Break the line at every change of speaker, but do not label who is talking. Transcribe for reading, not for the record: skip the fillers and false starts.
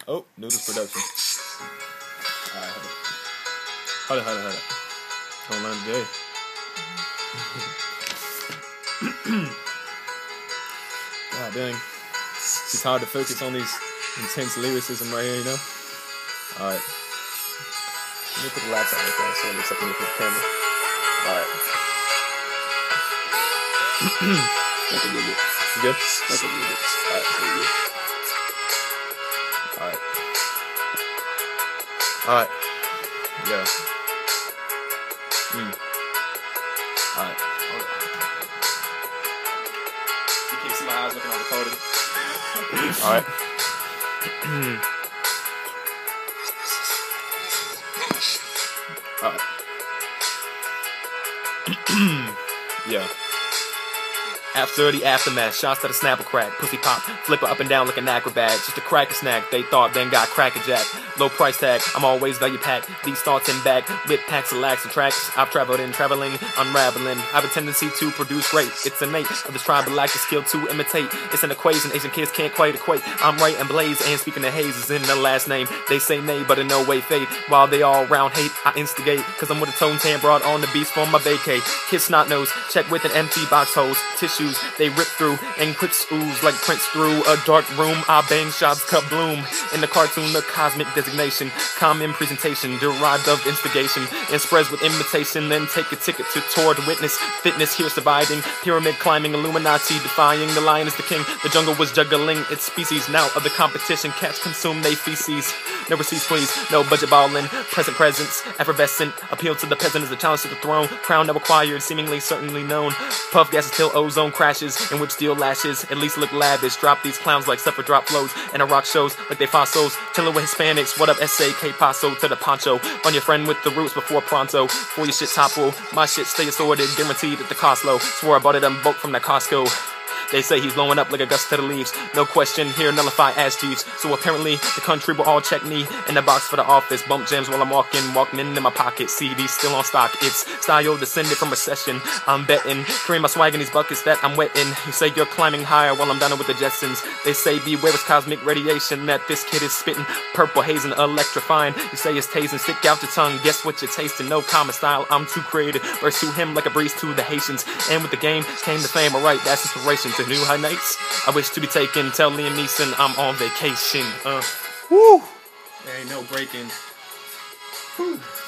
Oh, Noodles Production. Alright, hold it. Don't learn today. God dang. It's hard to focus on these intense lyricism right here, you know? Alright. Let me put the laptop right there so it looks like I'm looking at the camera. Alright. Make it good. You good? Make it good. Alright, very good. Alright. Alright. Yeah. Alright. Hold on. You can't see my eyes looking on the photo. Alright. Alright. Yeah. After the aftermath, shots to the snapper crack, pussy pop, flipper up and down like an acrobat. Just a cracker snack, they thought, then got crackerjack. Low price tag, I'm always value packed. These thoughts in back, with packs of lax and tracks. I've traveled in traveling, unraveling. I have a tendency to produce great. It's innate of this tribal lack of skill to imitate. It's an equation Asian kids can't quite equate. I'm right and blaze, and speaking of Hayes is in the last name. They say nay, but in no way fade. While they all round hate, I instigate. Cause I'm with a tone tan broad on the beast for my vacay. Kiss snot nose, check with an empty box hose. Tissues they rip through and quips ooze like Prince through a dark room. I bang shots cut bloom in the cartoon, the cosmic designation, common presentation derived of instigation and spreads with imitation. Then take a ticket to tour to witness fitness here surviving, pyramid climbing, Illuminati defying. The lion is the king, the jungle was juggling its species. Now of the competition, cats consume they feces. Never cease please, no budget ballin', presence, effervescent. Appeal to the peasant as a challenge to the throne. Crown never acquired, seemingly certainly known. Puff gases till ozone crashes, in which steel lashes at least look lavish. Drop these clowns like suffer drop flows, and a rock shows like they fossils. Chillin' with Hispanics, what up S.A.K. Paso to the poncho. On your friend with the roots before pronto. For your shit topple, my shit stay assorted, guaranteed at the cost low. Swore I bought it on bulk from the Costco. They say he's blowing up like a gust to the leaves. No question, here nullify as chiefs. So apparently, the country will all check me in the box for the office. Bump jams while I'm walking, Walkman in my pocket. CD still on stock. It's style descended from recession. I'm betting, carrying my swag in these buckets that I'm wetting. You say you're climbing higher while I'm down with the Jetsons. They say beware it's cosmic radiation that this kid is spitting. Purple haze and electrifying. You say it's tasting, stick out your tongue. Guess what you're tasting? No common style. I'm too creative. Verse to him like a breeze to the Haitians. And with the game came the fame. Alright, that's inspiration. To new heights I wish to be taken. Tell Liam Neeson I'm on vacation. Woo! There ain't no breaking. Whew.